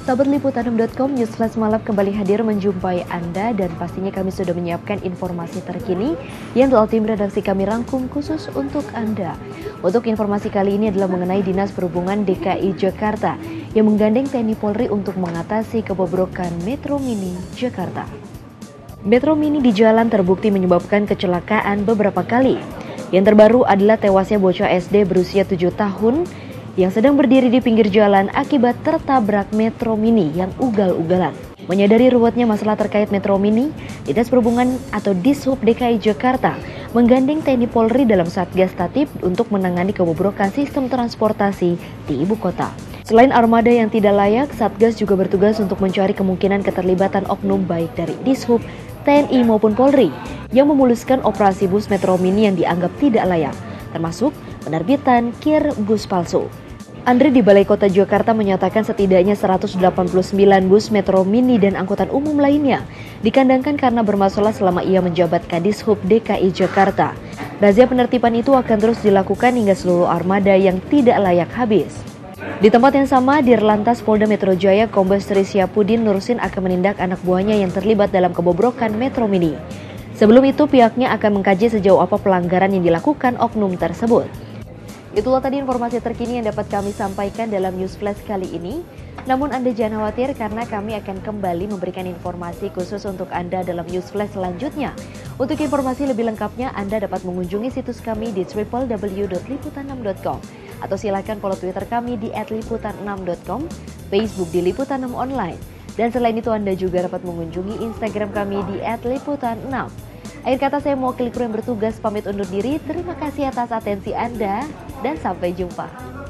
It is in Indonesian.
Sahabat Liputan6.com, News Flash Malam kembali hadir menjumpai Anda dan pastinya kami sudah menyiapkan informasi terkini yang telah tim redaksi kami rangkum khusus untuk Anda. Untuk informasi kali ini adalah mengenai Dinas Perhubungan DKI Jakarta yang menggandeng TNI Polri untuk mengatasi kebobrokan Metro Mini Jakarta. Metro Mini di jalan terbukti menyebabkan kecelakaan beberapa kali. Yang terbaru adalah tewasnya bocah SD berusia 7 tahun yang sedang berdiri di pinggir jalan akibat tertabrak Metro Mini yang ugal-ugalan. Menyadari ruwetnya masalah terkait Metro Mini, Dinas Perhubungan atau Dishub DKI Jakarta menggandeng TNI Polri dalam Satgas Tatib untuk menangani kebobrokan sistem transportasi di ibu kota. Selain armada yang tidak layak, Satgas juga bertugas untuk mencari kemungkinan keterlibatan oknum baik dari Dishub, TNI maupun Polri yang memuluskan operasi bus Metro Mini yang dianggap tidak layak, termasuk penerbitan kir bus palsu. Andre di Balai Kota Jakarta menyatakan setidaknya 189 bus Metro Mini dan angkutan umum lainnya dikandangkan karena bermasalah selama ia menjabat Kadishub DKI Jakarta. Razia penertiban itu akan terus dilakukan hingga seluruh armada yang tidak layak habis. Di tempat yang sama, Dirlantas Polda Metro Jaya Kombes Trissyapudin Nursin akan menindak anak buahnya yang terlibat dalam kebobrokan Metro Mini. Sebelum itu, pihaknya akan mengkaji sejauh apa pelanggaran yang dilakukan oknum tersebut. Itulah tadi informasi terkini yang dapat kami sampaikan dalam News Flash kali ini. Namun Anda jangan khawatir karena kami akan kembali memberikan informasi khusus untuk Anda dalam News Flash selanjutnya. Untuk informasi lebih lengkapnya Anda dapat mengunjungi situs kami di www.liputan6.com atau silakan follow Twitter kami di @liputan6.com, Facebook di Liputan6 Online. Dan selain itu Anda juga dapat mengunjungi Instagram kami di @liputan6. Akhir kata saya mewakili kru yang bertugas pamit undur diri. Terima kasih atas atensi Anda dan sampai jumpa.